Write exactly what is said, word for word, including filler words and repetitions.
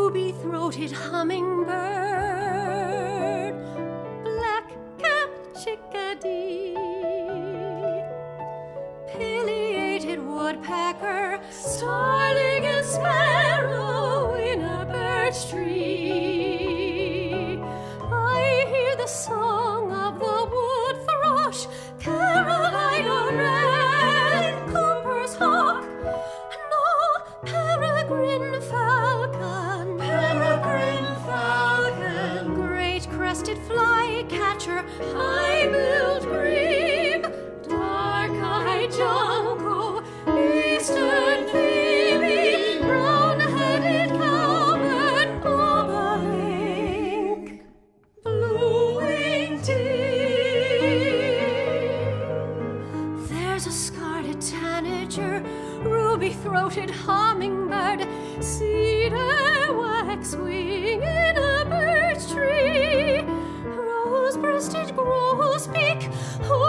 ruby-throated hummingbird, black-capped chickadee, pileated woodpecker, starling and sparrow in a birch tree. I hear the song of the wood thrush, Carolina wren, Cooper's hawk, no, peregrine falcon, peregrine falcon, great crested flycatcher, high-billed grebe, dark-eyed junco, eastern phoebe, brown-headed cowbird, bobolink, blue-winged teal. There's a scarlet tanager, ruby-throated hummingbird, cedar waxwing in a birch tree, rose-breasted grosbeak,